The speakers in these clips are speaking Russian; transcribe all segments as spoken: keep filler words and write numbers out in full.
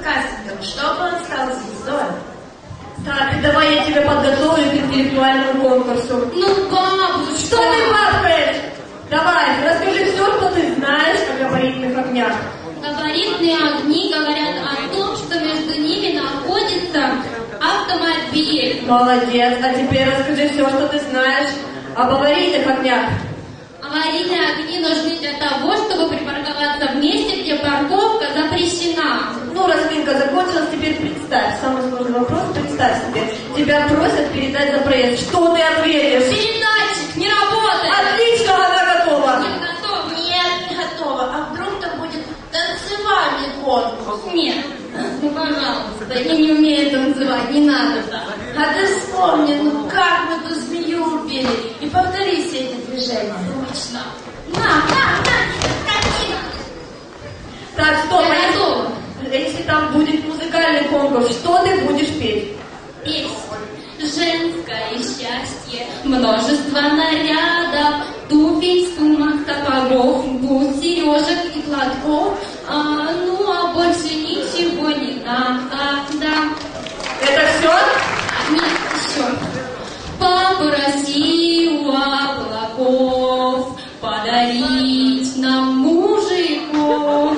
кастингом, чтобы он стал звездой. Так, давай я тебя подготовлю к интеллектуальному конкурсу. Ну, бабушка! Что ты бабкаешь? Давай, расскажи все, что ты знаешь о габаритных огнях. Габаритные огни говорят о том, что между ними находится автомобиль. Молодец, а теперь расскажи все, что ты знаешь об аварийных огнях. Аварийные огни нужны для того, чтобы припарковаться в месте, где парковка запрещена. Ну, разминка закончилась, теперь представь. Самый сложный вопрос, представь себе. Тебя просят передать за проезд. Что ты ответишь? Передатчик не работает. Отлично, она готова. Не готова. Нет, не готова. А вдруг там будет танцевальный конкурс? Нет. Ну, пожалуйста, я не умею танцевать, не надо так. А ты вспомни, ну как мы ту змею убили. И повтори все эти движения. Точно. На, на, на, скотина. Так, стоп. Я а готова. Если там будет музыкальный конкурс, что ты будешь петь? Песня. Женское счастье, множество нарядов, туфель, сумок, сапогов, бус, сережек и платков. А, ну, а больше ничего не надо. Это все? Нет, еще. Попроси у облаков подарить нам мужиков.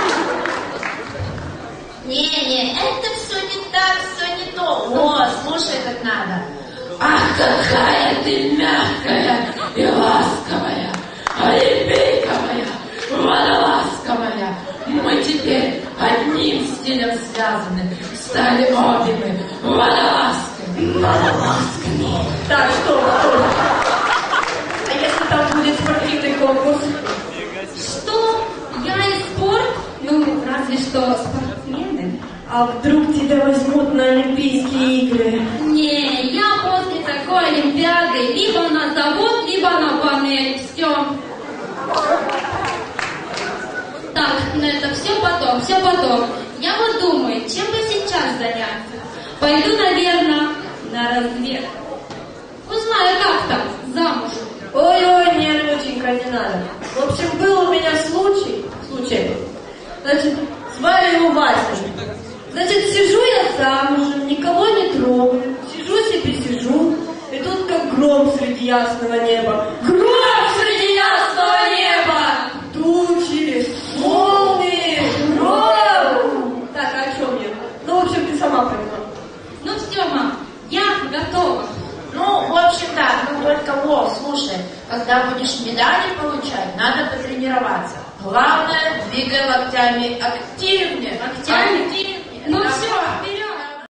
Не-не, это все не так, все не то. О, слушай, как надо. Ах, какая ты мягкая и ласковая, олимпийковая, водолазковая. Мы теперь одним стилем связаны, стали обе мы водолазками. Водолазками. Так, стоп, стоп. А если там будет спортивный конкурс? Что? Я и спорт? Ну, разве что спортсмены. А вдруг тебя возьмут на Олимпийские игры? Не, я после такой олимпиады либо на завод, либо на панель. Все. Так, ну это все потом, все потом. Я вот думаю, чем бы сейчас заняться? Пойду, наверное, на разведку. Узнаю, как там, замуж. Ой-ой, нервниченько, не надо. В общем, был у меня случай, случай. Значит, звали его Вася. Значит, сижу я замужем, никого не трогаю, сижу себе, сижу, и тут как гром среди ясного неба. Гром среди ясного неба! Тучи, молнии, гром! Так, а о чем я? Ну, в общем, ты сама поняла. Ну все, мам, я готова. Ну, в общем, так, ну только, Вов, слушай, когда будешь медали получать, надо потренироваться. Главное, двигай локтями активнее. Активнее? Активнее. Ну Давай. все,